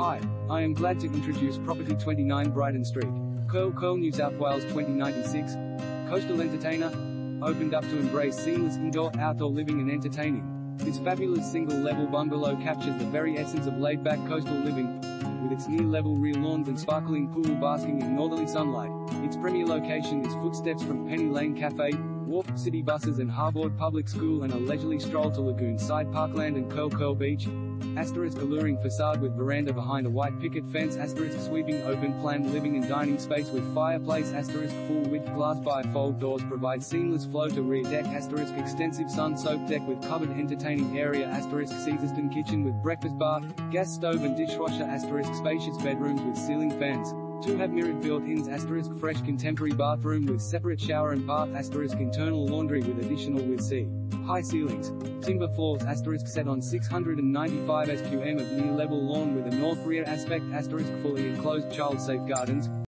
Hi, I am glad to introduce Property 29 Brighton Street, Curl, New South Wales 2096. Coastal entertainer. Opened up to embrace seamless indoor-outdoor living and entertaining. This fabulous single-level bungalow captures the very essence of laid-back coastal living, with its near-level rear lawns and sparkling pool basking in northerly sunlight. Its premier location is footsteps from Penny Lane Cafe, Wharf, city buses and Harbord Public School, and a leisurely stroll to Lagoon Side Parkland and Curl Beach. Alluring facade with veranda behind a white picket fence. Sweeping open-plan living and dining space with fireplace. Full-width glass bifold doors provide seamless flow to rear deck. Extensive sun-soaked deck with covered entertaining area. Caesarstone kitchen with breakfast bar, gas stove and dishwasher. Spacious bedrooms with ceiling fans. 2 have mirrored built-ins. Fresh contemporary bathroom with separate shower and bath. Internal laundry with additional with high ceilings. Timber floors. Set on 695 SQM of near-level lawn with a north rear aspect. Fully enclosed child-safe gardens.